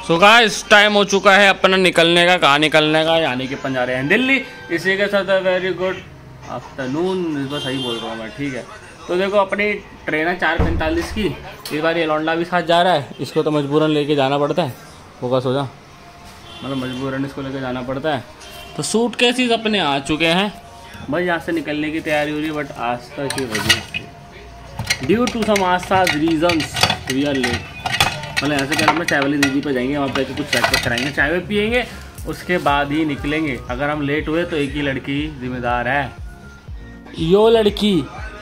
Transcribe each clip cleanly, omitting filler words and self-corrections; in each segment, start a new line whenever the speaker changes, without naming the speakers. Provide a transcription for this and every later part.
So guys time हो चुका है अपना निकलने का। कहाँ निकलने का? यानी कि अपन जा रहे हैं दिल्ली। इसी के साथ वेरी गुड आफ्टरनून, बस सही बोल रहा हूँ मैं, ठीक है। तो देखो अपनी ट्रेन है 4:45 की। इस बार ये लौंडा भी साथ जा रहा है, इसको तो मजबूरन लेके जाना पड़ता है। फोकस हो जा, मतलब मजबूरन इसको लेके जाना पड़ता है। तो सूटकेसेस अपने आ चुके हैं, बस यहाँ से निकलने की तैयारी हो रही है। बट आस्था की वजह से due to some aastha reasons we are late. मतलब यहाँ से पहले हम चाय वाली दीदी पे जाएंगे, वहाँ पे कुछ चेक कराएंगे, चाय पियेंगे, उसके बाद ही निकलेंगे। अगर हम लेट हुए तो एक ही लड़की जिम्मेदार है, यो लड़की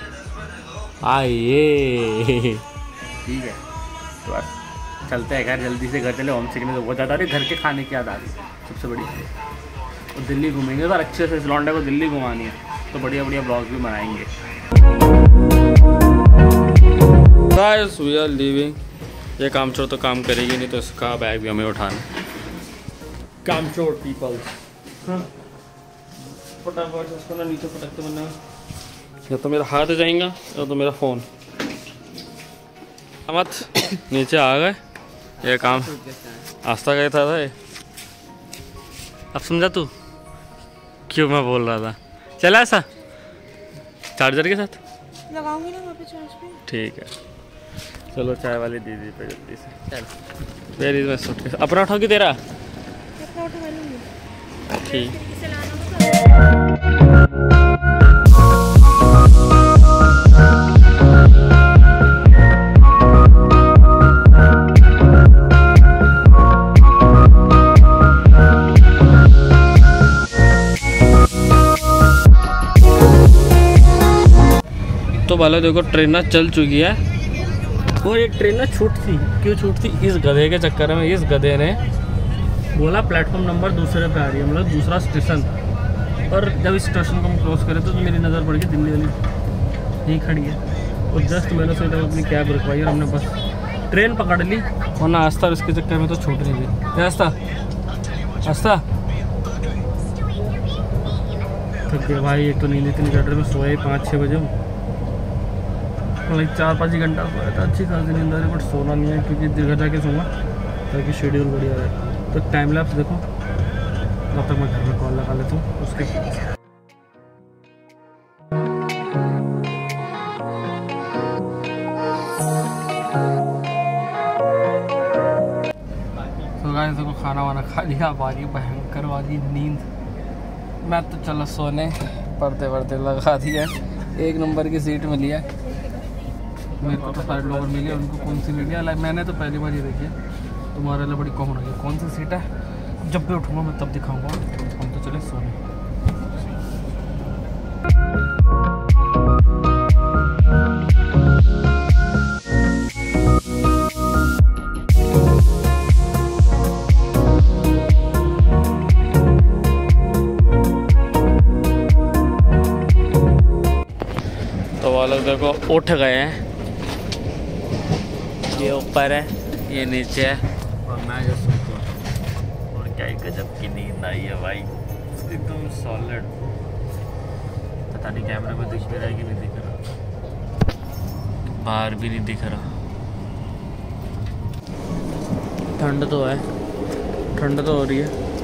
आइए, ठीक है। तो बस चलते हैं घर, जल्दी से घर चले। होम सिक में तो बहुत ज़्यादा आ रही, घर के खाने की याद आ रही सबसे बड़ी। तो दिल्ली घूमेंगे और अच्छे से इस लौंडे को दिल्ली घुमानी है, तो बढ़िया बढ़िया ब्लॉग भी बनाएंगे। Guys we are leaving. ये काम चोर तो काम करेगी नहीं, तो इसका बैग भी हमें उठाना। काम चोर पीपल्स, फटाफट इसको ना नीचे फटकते बनना। या तो मेरा हाथ जाएगा या तो मेरा फ़ोन। मत नीचे आ गए, ये काम आस्था गया था ये। अब समझा तू क्यों मैं बोल रहा था? चला ऐसा चार्जर के साथ
लगाऊंगी ना वहाँ पे चार्ज पे।
ठीक है, चलो चाय वाली दीदी पे जल्दी से। चल वेरी मैं सूटकेस अपना उठाओगी तेरा? ठीक। तो वालों देखो ट्रेन ना चल चुकी है, और ये ट्रेन ना छूटती क्यों छूटती? इस गधे के चक्कर में। इस गधे ने बोला प्लेटफॉर्म नंबर दूसरे पे आ रही है, मतलब दूसरा स्टेशन। और जब इस स्टेशन को हम क्रॉस करे तो मेरी नज़र पड़ गई दिल्ली वाली यहीं खड़ी है। और जस्ट मैंने सोचा अपनी कैब रुकवाई और हमने बस ट्रेन पकड़ ली, वरना आस्था इसके चक्कर में तो छूट रही थी। आस्था आस्था थक गया भाई, एक तो नींद इतनी चढ़ रही, मैं सोए 5-6 बजे, लाइक 4-5 घंटा सोया था, अच्छी खासी नींद आ रही, बट सोना नहीं है क्योंकि दीर्घ जाके सोऊंगा ताकि शेड्यूल बढ़िया रहे। तो टाइम लैप्स देखो, तब तक मैं घर में कॉल लगा लेता हूँ उसके। तो गाइस देखो खाना वाना खा लिया, बारी भयंकर वाली नींद। मैं तो चलो सोने, पढ़ते पढ़ते लगा दिया। 1 नंबर की सीट मिली है मेरे को, तो साइड लोवर मिली है, उनको कौन सी मिली है लाइक मैंने तो पहली बार ये देखी है। तुम्हारे लिए बड़ी कॉमन है, कौन सी सीट है? जब भी उठूँगा मैं तब दिखाऊंगा। हम तो चले सोने। तो वो लोग देखो उठ गए हैं, ये ऊपर है ये नीचे है और मैं जो सोता हूँ। और क्या गजब की नींद आई है भाई, एकदम सॉलिड। पता नहीं कैमरे में दिख भी रहा है कि नहीं दिख रहा, बाहर भी नहीं दिख रहा। ठंड तो है, ठंड तो हो रही है।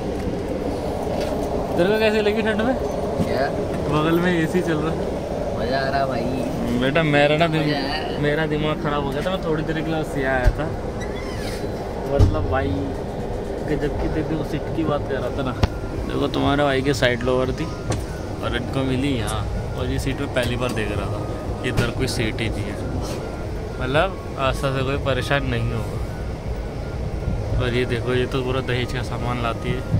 तेरे को कैसी लगी ठंड में? क्या बगल में एसी चल रहा है, मजा आ रहा भाई। बेटा मेरा दिमाग ख़राब हो गया था, मैं थोड़ी देर के लिए उससे आया था, मतलब भाई गजब की। देखो सीट की बात कर रहा था ना, देखो तुम्हारे भाई की साइड लोअर थी और इनको मिली यहाँ, और ये सीट में पहली बार देख रहा था कि इधर कोई सीट ही नहीं है, मतलब आस्था से कोई परेशान नहीं होगा। और ये देखो ये तो पूरा दहेज का सामान लाती है।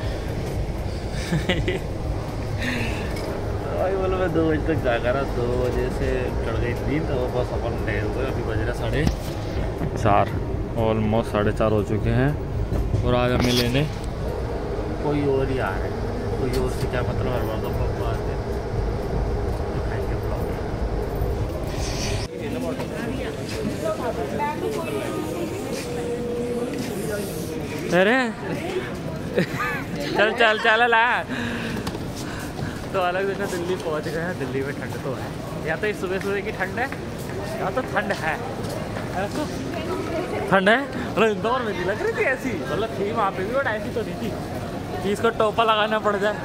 भाई बोलो मैं 2 बजे तक जागा रहा, 2 बजे से चढ़ गई नींद, तो बस अपन गए हुए। अभी बज रहा 4:30, ऑलमोस्ट 4:30 हो चुके हैं। और आज हमें लेने कोई और ही आ रहा है, कोई और से क्या मतलब हर बार तो पप्पा आते हैं तो खाएंगे ब्लॉग। अरे चल चल चल ला। तो अलग जगह दिल्ली पहुंच गए हैं। दिल्ली में ठंड तो है, या तो इस सुबह सुबह की ठंड है या तो ठंड है। ठंड है, मतलब इंदौर में नहीं लग रही थी ऐसी, मतलब थी वहाँ पे भी बट ऐसी तो नहीं थी कि इसको टोपा लगाना पड़ जाए।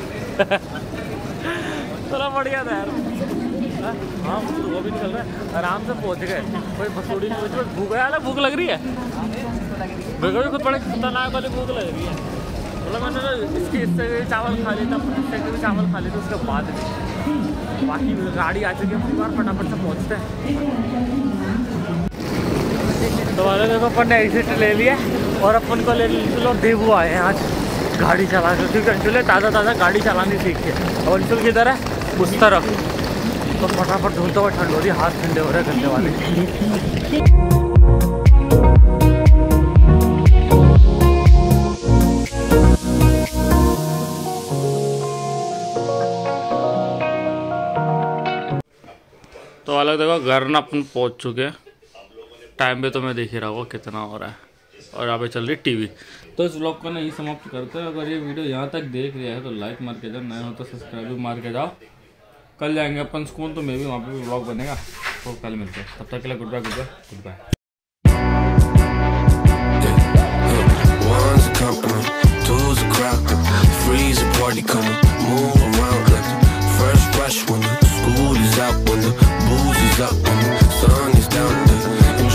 थोड़ा बढ़िया था यार। हाँ वो भी निकल रहा है, आराम से पहुँच गए, कोई मसूड़ी नहीं बची, बस भूख है, भूख लग रही है मेरे को भी, खुद बड़े खतरनाक वाली भूख लग रही है। मतलब मैंने इससे भी चावल खा लिया था, इससे भी चावल खा लिया था, उसके बाद बाकी गाड़ी आ चुकी है, अपनी बार फटाफट से पहुँचते हैं। तो वाले देखो अपन ने एग्जिट ले लिया और अपन को ले लो देवू आए हैं आज गाड़ी चला के, क्योंकि अंशुल ताज़ा गाड़ी चलानी सीख के। और अंशुल किधर है? उस तरफ। तो फटाफट ढूंढते हुए, ठंड हो रही है, हाथ ठंडे हो रहे हैं गंदे वाले। तो अलग देखो घर ना अपन पहुंच चुके हैं, टाइम पे तो मैं देख ही रहा हूँ कितना हो रहा है, और यहाँ पे चल रही टीवी। तो इस व्लॉग को नहीं समाप्त करते हैं। अगर ये वीडियो यहाँ तक देख लिया है तो लाइक मार के जाओ, नए हो तो सब्सक्राइब भी मार के जाओ। कल जाएंगे अपन स्कूल, तो मैं भी वहाँ पे भी व्लॉग बनेगा, तो कल मिलते हैं। तब तक के लिए goodbye goodbye good bye.